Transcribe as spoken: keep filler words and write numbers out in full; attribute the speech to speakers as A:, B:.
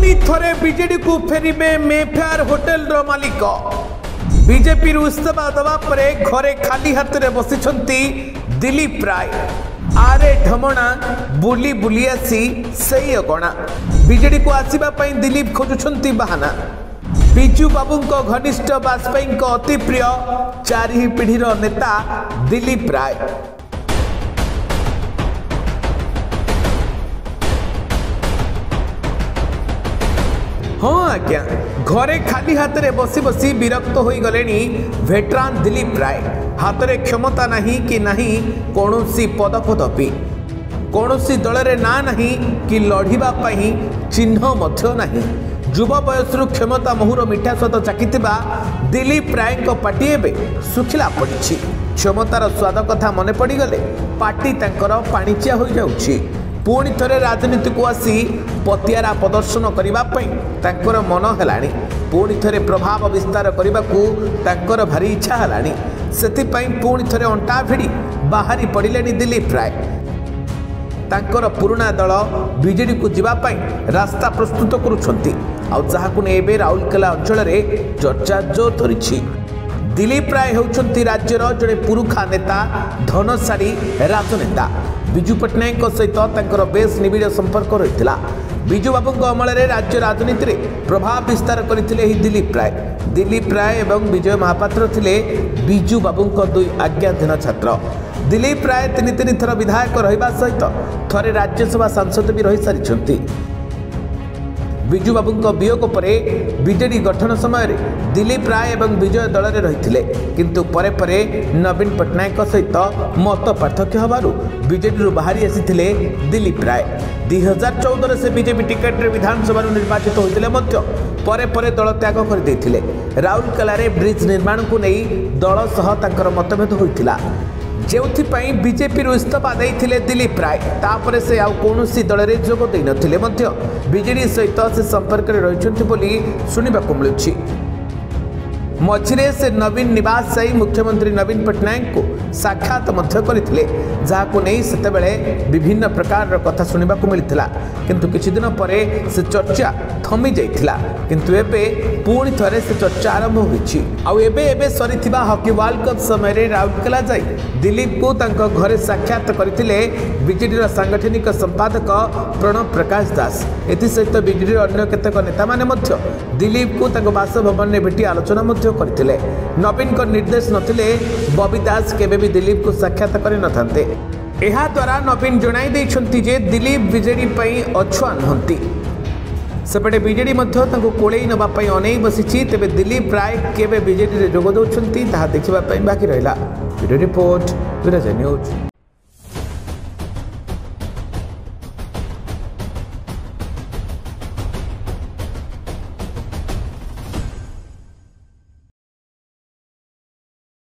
A: पुणी थरे बीजेडी को फेरिबे मेफेयर होटेल रो मालिक बीजेपी इस्तीफा दवा परे घरे खाली हाथ में बसिछंती दिलीप राय। आरे ढमणा बुली बुली आसी सही अगणा बीजेडी को आसीबा पई दिलीप खोजुछंती बहाना। बिजू बाबू घनिष्ठ वाजपेयी अति प्रिय चारि पीढ़ीर नेता दिलीप राय। हाँ आज्ञा घरे खाली हाथ में बसी बसी विरक्त हो गले वेटरान दिलीप राय। हाथ में क्षमता नहीं कि नहीं कौनसी पद पदवी कौनसी दल में ना नहीं कि लड़िबा चिन्ह मध्य नहीं। युवा बयसरू क्षमता मुहुर मिठा स्वाद चाकिथिबा दिलीप राय पार्टी एवं सुखिला पड़ी। क्षमतार स्वाद कथा मन पड़गले पार्टी तांकर पाणिचिया हो जाउछि। पुणी थरे राजनीति को आसी पतियारा प्रदर्शन करने मन है। पुणी थरे प्रभाव विस्तार करने को तांकर भारी इच्छा है। सेथिपाई पुणी थरे अंटा भिड़ी बाहरी पड़िले दिलीप राय। तांकर पुराना दल बीजेडी को जीवाई रास्ता प्रस्तुत करुछंती आउ जहाकु ने एबे राउरकेला अंचल में चर्चा जोर धरी। दिलीप राय होउछंती राज्यर जड़े पुरुखा नेता धनशाली राजनेता। बिजू पट्टनायक सहित तांकर बेस निबिड़ संपर्क रही। बिजू बाबू अमल में राज्य राजनीति में प्रभाव विस्तार करते ही दिलीप राय। दिलीप राय एवं विजय महापात्र थिले बिजू बाबू दुई आज्ञाधीन छात्र। दिलीप राय तीन तीन थर विधायक रहिबा सहित थरे राज्यसभा सांसद भी रही सारी। बिजू बाबू वियोग पर बीजेडी गठन समय दिलीप राय एवं विजय दल में रही किंतु परे परे नवीन पट्टनायक सहित मत पार्थक्य हबारु बीजेडी बाहरी आसी दिलीप राय। दुई हजार चौदह से बीजेपी टिकेट रे विधानसभा निर्वाचित होते परे परे दल त्याग करते। राउरकेला ब्रिज निर्माण को नहीं दल सह तांकर मतभेद होता जेउथिपाई बीजेपी इस्तीफा देइथिले दिलीप राय। तापर से आउ कोनोसी दल रे जोग देइ नथिले मध्य बीजेडी सहित से संपर्क रे रहिछन्ति बोली सुनिबाकु मिलुछि। मझिरे से नवीन निवास जाई मुख्यमंत्री नवीन पट्टनायक को साक्षात मध्य करथिले जाहाकु नै सेतेबेले विभिन्न प्रकार कथा सुनिबाकु मिलिथिला किंतु किछि दिन परे से चर्चा थमी जाइथिला किंतु एबे पुणी थरे से चर्चा आरंभ होइछि। आउ एबे एबे सरीथिबा हॉकी वर्ल्ड कप समय रे राउरकेला जाई दिलीप को तांको घरे साक्षात करथिले बीजेडी सांगठनिक संपादक प्रणव प्रकाश दास। एथि सहित बीजेडी अन्य केतेक नेता माने मध्य दिलीप को तांको बासभवन में भेटी आलोचना मध्य करथिले। नवीन को निर्देश नथिले बबी दास केबे भी दिलीप को साक्षात करि नथांते। एहा द्वारा नवीन जणाई दैछंती जे दिलीप बीजेडी पई अछुआ नहंती। सेपटे बीजेडी मध्य तांको कोळेई नबा पई अनेई बसिछि। तेबे दिलीप राय केबे बीजेडी रे जोग दउछंती ताहा देखिबा पई बाकी रहिला। Video report Viraj news.